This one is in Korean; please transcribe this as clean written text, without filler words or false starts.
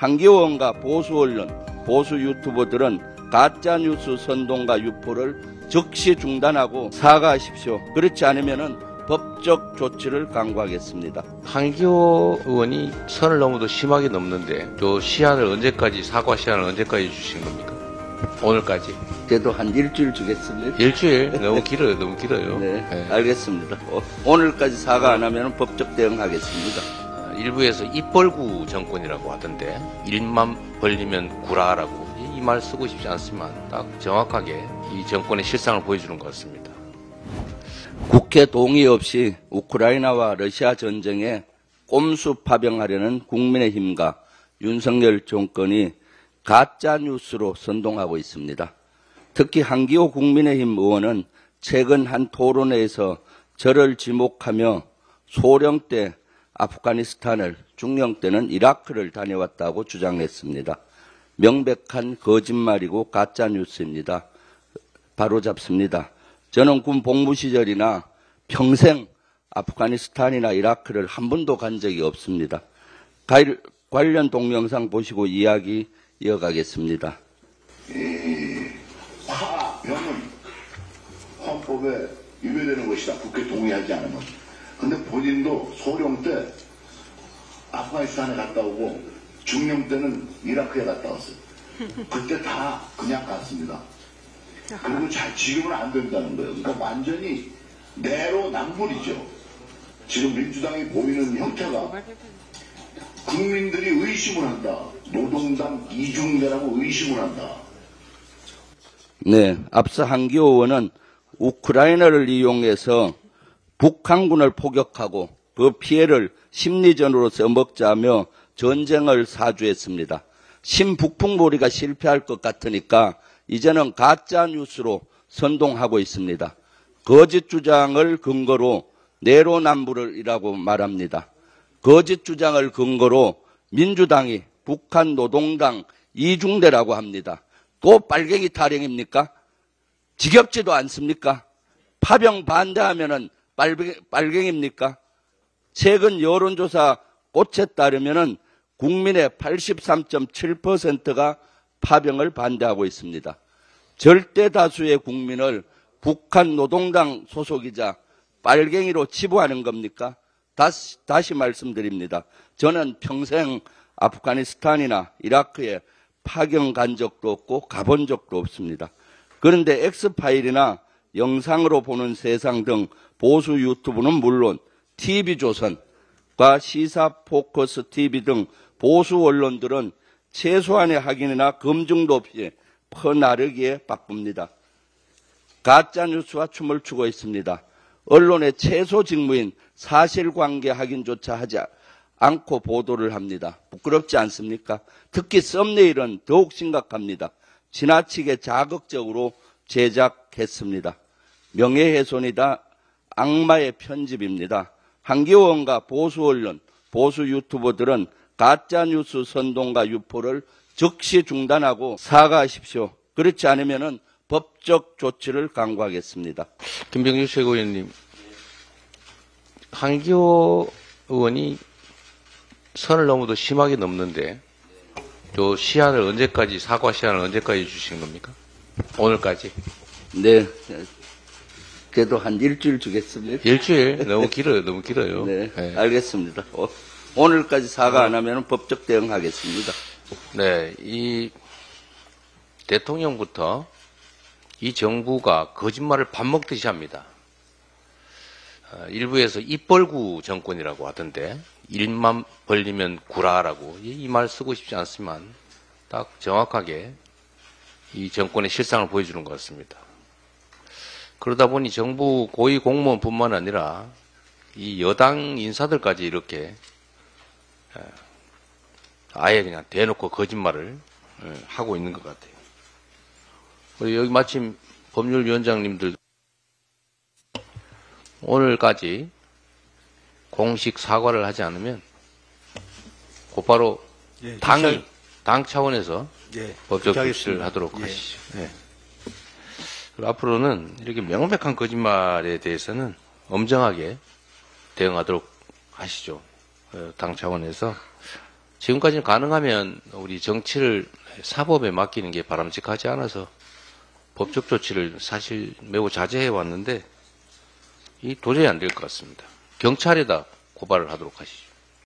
한기호원과 보수 언론, 보수 유튜버들은 가짜뉴스 선동과 유포를 즉시 중단하고 사과하십시오. 그렇지 않으면 법적 조치를 강구하겠습니다. 한기호 의원이 선을 너무도 심하게 넘는데 요 시한을 언제까지, 사과 시한을 언제까지 주신 겁니까? 오늘까지? 그래도 한 일주일 주겠습니다. 일주일? 너무 길어요. 너무 길어요. 네, 네. 알겠습니다. 오늘까지 사과 안 하면 법적 대응하겠습니다. 일부에서 입벌구 정권이라고 하던데 일만 벌리면 구라라고 이 말 쓰고 싶지 않지만 딱 정확하게 이 정권의 실상을 보여주는 것 같습니다. 국회 동의 없이 우크라이나와 러시아 전쟁에 꼼수 파병하려는 국민의힘과 윤석열 정권이 가짜뉴스로 선동하고 있습니다. 특히 한기호 국민의힘 의원은 최근 한 토론회에서 저를 지목하며 소령 때 아프가니스탄을, 중령 때는 이라크를 다녀왔다고 주장했습니다. 명백한 거짓말이고 가짜뉴스입니다. 바로잡습니다. 저는 군 복무 시절이나 평생 아프가니스탄이나 이라크를 한 번도 간 적이 없습니다. 관련 동영상 보시고 이야기 이어가겠습니다. 파병은 헌법에 위배되는 것이다. 국회 동의하지 않으면. 근데 본인도 소령 때 아프가니스탄에 갔다 오고 중령 때는 이라크에 갔다 왔어요. 그때 다 그냥 갔습니다. 그리고 지금은 안 된다는 거예요. 그러니까 완전히 내로남불이죠. 지금 민주당이 보이는 형태가 국민들이 의심을 한다. 노동당 이중대라고 의심을 한다. 네, 앞서 한기호 의원은 우크라이나를 이용해서 북한군을 포격하고 그 피해를 심리전으로 써먹자며 전쟁을 사주했습니다. 신북풍몰이가 실패할 것 같으니까 이제는 가짜뉴스로 선동하고 있습니다. 거짓 주장을 근거로 내로남불이라고 말합니다. 거짓 주장을 근거로 민주당이 북한 노동당 이중대라고 합니다. 꼭 빨갱이 타령입니까? 지겹지도 않습니까? 파병 반대하면은 빨갱입니까? 최근 여론조사 꽃에 따르면은 국민의 83.7%가 파병을 반대하고 있습니다. 절대 다수의 국민을 북한 노동당 소속이자 빨갱이로 치부하는 겁니까? 다시 말씀드립니다. 저는 평생 아프가니스탄이나 이라크에 파견 간 적도 없고 가본 적도 없습니다. 그런데 엑스파일이나 영상으로 보는 세상 등 보수 유튜브는 물론 TV조선과 시사포커스 TV 등 보수 언론들은 최소한의 확인이나 검증도 없이 퍼나르기에 바쁩니다. 가짜뉴스와 춤을 추고 있습니다. 언론의 최소 직무인 사실관계 확인조차 하지 않고 보도를 합니다. 부끄럽지 않습니까? 특히 썸네일은 더욱 심각합니다. 지나치게 자극적으로 제작했습니다. 명예훼손이다. 악마의 편집입니다. 한기호 의원과 보수 언론, 보수 유튜버들은 가짜뉴스 선동과 유포를 즉시 중단하고 사과하십시오. 그렇지 않으면 법적 조치를 강구하겠습니다. 김병주 최고위원님, 한기호 의원이 선을 너무도 심하게 넘는데 요 시한을 언제까지, 사과 시한을 언제까지 주신 겁니까? 오늘까지? 네, 그래도 한 일주일 주겠습니다. 일주일? 너무 길어요. 너무 길어요. 네, 네. 알겠습니다. 오늘까지 사과 안 하면 법적 대응하겠습니다. 네, 이 대통령부터 이 정부가 거짓말을 밥 먹듯이 합니다. 일부에서 입벌구 정권이라고 하던데 일만 벌리면 구라라고 이 말 쓰고 싶지 않지만 딱 정확하게 이 정권의 실상을 보여주는 것 같습니다. 그러다 보니 정부 고위 공무원뿐만 아니라 이 여당 인사들까지 이렇게 아예 그냥 대놓고 거짓말을 하고 있는 것 같아요. 그리고 여기 마침 법률위원장님들 오늘까지 공식 사과를 하지 않으면 곧바로 예, 당 차원에서 예, 법적 조치를 하도록 예. 하시죠. 예. 그리고 앞으로는 이렇게 명백한 거짓말에 대해서는 엄정하게 대응하도록 하시죠. 당 차원에서 지금까지는 가능하면 우리 정치를 사법에 맡기는 게 바람직하지 않아서 법적 조치를 사실 매우 자제해 왔는데 이 도저히 안 될 것 같습니다. 경찰에다 고발을 하도록 하시죠.